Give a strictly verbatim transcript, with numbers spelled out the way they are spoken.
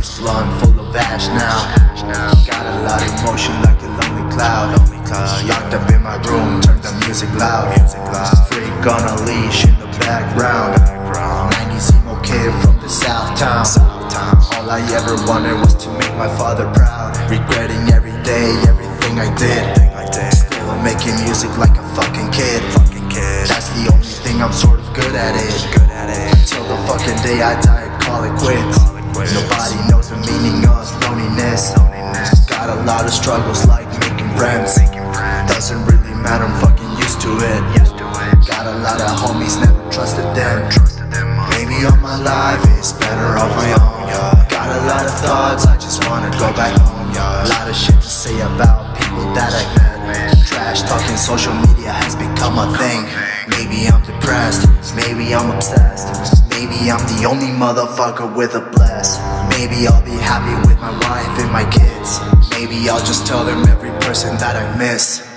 Breeze blunt full of ash now. Got a lot of emotion like a lonely cloud. Locked up in my room, turn the music loud. Freak on a leash in the background. nineties emo kid from the southtown. All I ever wanted was to make my father proud. Regretting every day, everything I did. Still I'm making music like a fucking kid. That's the only thing I'm sort of good at it. Till the fucking day I die, call it quits. Nobody knows the meaning of loneliness. Got a lot of struggles like making friends. Doesn't really matter, I'm fucking used to it. Got a lot of homies, never trusted them. Maybe all my life is better off my own. Got a lot of thoughts, I just wanna go back home. A lot of shit to say about people that I've met. Trash talking social media has become a thing. Maybe I'm depressed, maybe I'm obsessed. Maybe I'm the only motherfucker with a bless. Maybe I'll be happy with my wife and my kids. Maybe I'll just tell them every person that I miss.